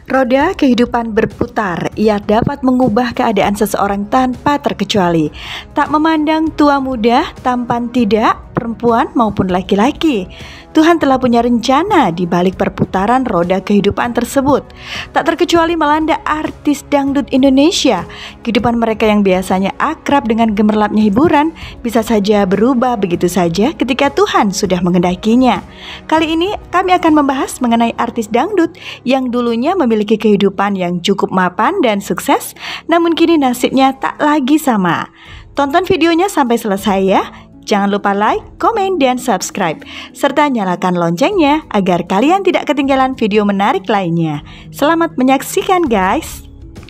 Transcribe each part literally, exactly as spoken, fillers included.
Roda kehidupan berputar, ia dapat mengubah keadaan seseorang tanpa terkecuali. Tak memandang tua muda, tampan tidak, perempuan maupun laki-laki. Tuhan telah punya rencana di balik perputaran roda kehidupan tersebut. Tak terkecuali melanda artis dangdut Indonesia. Kehidupan mereka yang biasanya akrab dengan gemerlapnya hiburan bisa saja berubah begitu saja ketika Tuhan sudah mengendakinya. Kali ini kami akan membahas mengenai artis dangdut yang dulunya memiliki kehidupan yang cukup mapan dan sukses, namun kini nasibnya tak lagi sama. Tonton videonya sampai selesai ya. Jangan lupa like, komen, dan subscribe, serta nyalakan loncengnya agar kalian tidak ketinggalan video menarik lainnya. Selamat menyaksikan guys.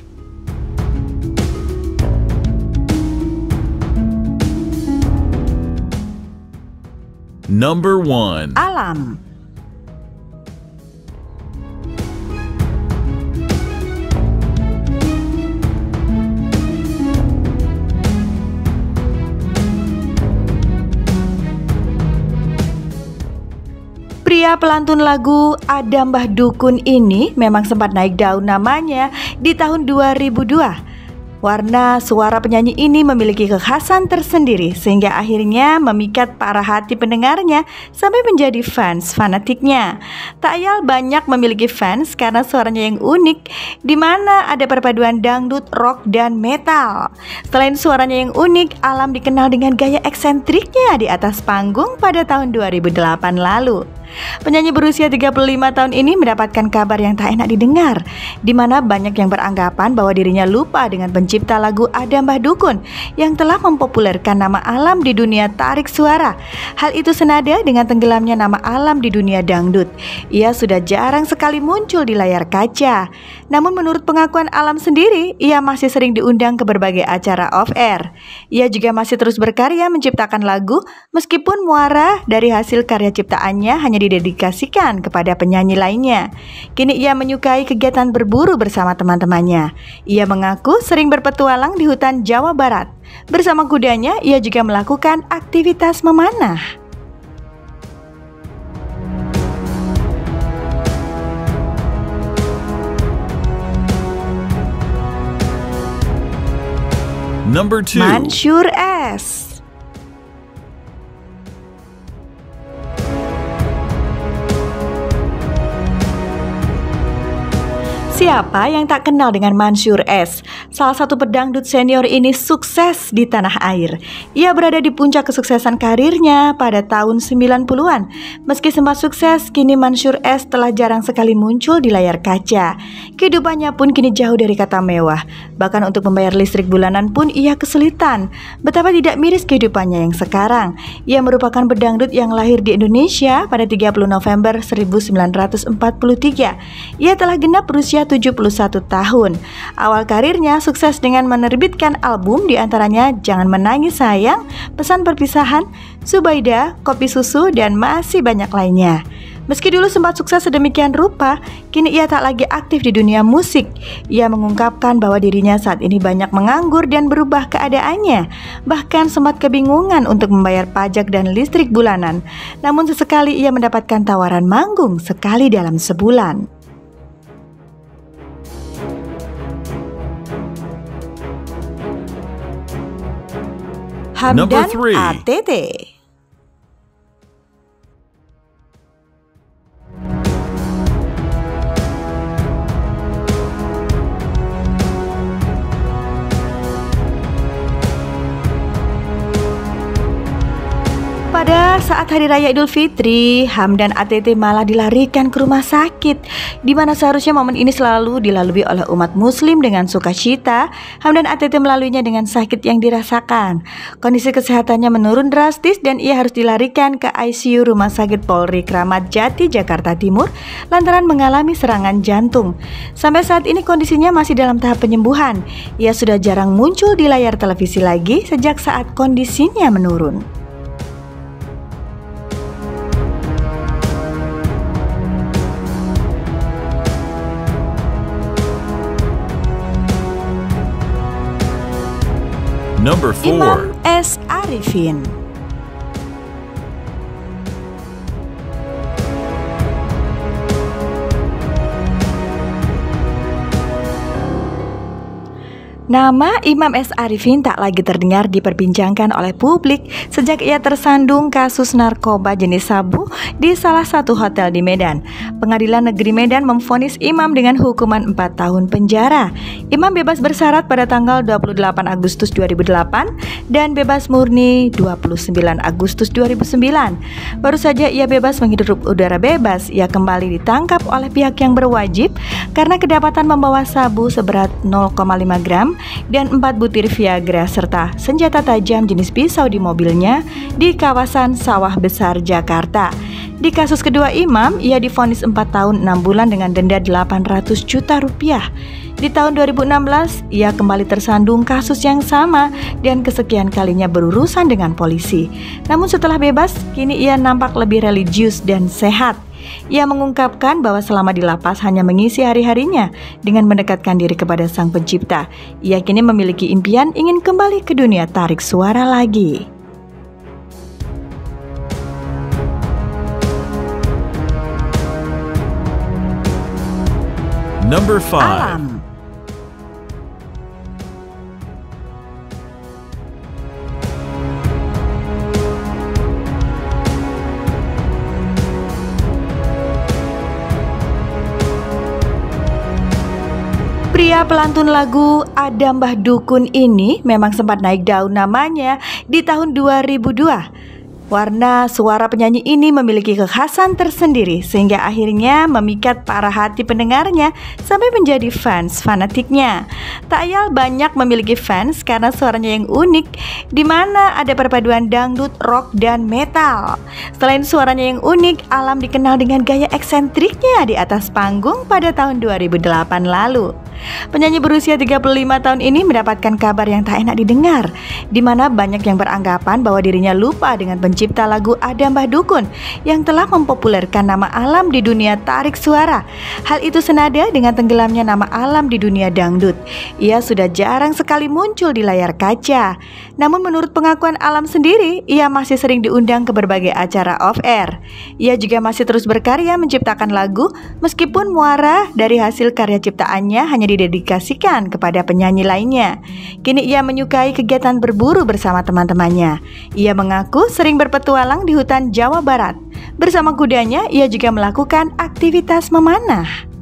Number one. Alam. Pria pelantun lagu Ada Mbah Dukun ini memang sempat naik daun namanya di tahun dua ribu dua. Warna suara penyanyi ini memiliki kekhasan tersendiri sehingga akhirnya memikat para hati pendengarnya sampai menjadi fans fanatiknya. Tak ayal banyak memiliki fans karena suaranya yang unik, di mana ada perpaduan dangdut, rock, dan metal. Selain suaranya yang unik, Alam dikenal dengan gaya eksentriknya di atas panggung pada tahun dua ribu delapan lalu. Penyanyi berusia tiga puluh lima tahun ini mendapatkan kabar yang tak enak didengar, di mana banyak yang beranggapan bahwa dirinya lupa dengan pencipta lagu Ada Mbah Dukun yang telah mempopulerkan nama Alam di dunia tarik suara. Hal itu senada dengan tenggelamnya nama Alam di dunia dangdut. Ia sudah jarang sekali muncul di layar kaca. Namun menurut pengakuan Alam sendiri, ia masih sering diundang ke berbagai acara off-air. Ia juga masih terus berkarya menciptakan lagu meskipun muara dari hasil karya ciptaannya hanya didedikasikan kepada penyanyi lainnya. Kini ia menyukai kegiatan berburu bersama teman-temannya. Ia mengaku sering berpetualang di hutan Jawa Barat. Bersama kudanya, ia juga melakukan aktivitas memanah. Number two. Mansyur S. Siapa yang tak kenal dengan Mansyur S? Salah satu pedangdut senior ini sukses di tanah air. Ia berada di puncak kesuksesan karirnya pada tahun sembilan puluhan. Meski sempat sukses, kini Mansyur S telah jarang sekali muncul di layar kaca. Kehidupannya pun kini jauh dari kata mewah. Bahkan untuk membayar listrik bulanan pun ia kesulitan. Betapa tidak miris kehidupannya yang sekarang. Ia merupakan pedangdut yang lahir di Indonesia pada tiga puluh November seribu sembilan ratus empat puluh tiga. Ia telah genap berusia tujuh puluh satu tahun. Awal karirnya sukses dengan menerbitkan album diantaranya Jangan Menangis Sayang, Pesan Perpisahan, Subaida, Kopi Susu, dan masih banyak lainnya. Meski dulu sempat sukses sedemikian rupa, kini ia tak lagi aktif di dunia musik. Ia mengungkapkan bahwa dirinya saat ini banyak menganggur dan berubah keadaannya. Bahkan sempat kebingungan untuk membayar pajak dan listrik bulanan. Namun sesekali ia mendapatkan tawaran manggung sekali dalam sebulan. Hamdan A T T. Pada saat Hari Raya Idul Fitri, Hamdan A T T malah dilarikan ke rumah sakit, di mana seharusnya momen ini selalu dilalui oleh umat muslim dengan sukacita. Hamdan A T T melaluinya dengan sakit yang dirasakan. Kondisi kesehatannya menurun drastis dan ia harus dilarikan ke I C U Rumah Sakit Polri Kramat Jati, Jakarta Timur lantaran mengalami serangan jantung. Sampai saat ini kondisinya masih dalam tahap penyembuhan. Ia sudah jarang muncul di layar televisi lagi sejak saat kondisinya menurun. Number four. Imam S. Arifin. Nama Imam S. Arifin tak lagi terdengar diperbincangkan oleh publik sejak ia tersandung kasus narkoba jenis sabu di salah satu hotel di Medan. Pengadilan Negeri Medan memvonis Imam dengan hukuman empat tahun penjara. Imam bebas bersyarat pada tanggal dua puluh delapan Agustus dua ribu delapan dan bebas murni dua puluh sembilan Agustus dua ribu sembilan. Baru saja ia bebas menghirup udara bebas, ia kembali ditangkap oleh pihak yang berwajib karena kedapatan membawa sabu seberat nol koma lima gram dan empat butir Viagra serta senjata tajam jenis pisau di mobilnya di kawasan Sawah Besar, Jakarta. Di kasus kedua Imam, ia divonis empat tahun enam bulan dengan denda delapan ratus juta rupiah. Di tahun dua ribu enam belas, ia kembali tersandung kasus yang sama dan kesekian kalinya berurusan dengan polisi. Namun setelah bebas, kini ia nampak lebih religius dan sehat. Ia mengungkapkan bahwa selama di lapas hanya mengisi hari-harinya dengan mendekatkan diri kepada Sang Pencipta. Ia kini memiliki impian ingin kembali ke dunia tarik suara lagi. Number five. Alam. Pria pelantun lagu Ada Mbah Dukun ini memang sempat naik daun namanya di tahun dua ribu dua. Warna suara penyanyi ini memiliki kekhasan tersendiri sehingga akhirnya memikat para hati pendengarnya sampai menjadi fans fanatiknya. Tak ayal banyak memiliki fans karena suaranya yang unik, di mana ada perpaduan dangdut, rock, dan metal. Selain suaranya yang unik, Alam dikenal dengan gaya eksentriknya di atas panggung pada tahun dua ribu delapan lalu. Penyanyi berusia tiga puluh lima tahun ini mendapatkan kabar yang tak enak didengar, di mana banyak yang beranggapan bahwa dirinya lupa dengan pencipta lagu Ada Mbah Dukun yang telah mempopulerkan nama Alam di dunia tarik suara. Hal itu senada dengan tenggelamnya nama Alam di dunia dangdut. Ia sudah jarang sekali muncul di layar kaca. Namun menurut pengakuan Alam sendiri, ia masih sering diundang ke berbagai acara off-air. Ia juga masih terus berkarya menciptakan lagu meskipun muara dari hasil karya ciptaannya hanya didedikasikan kepada penyanyi lainnya. Kini ia menyukai kegiatan berburu bersama teman-temannya. Ia mengaku sering berpetualang di hutan Jawa Barat. Bersama kudanya, ia juga melakukan aktivitas memanah.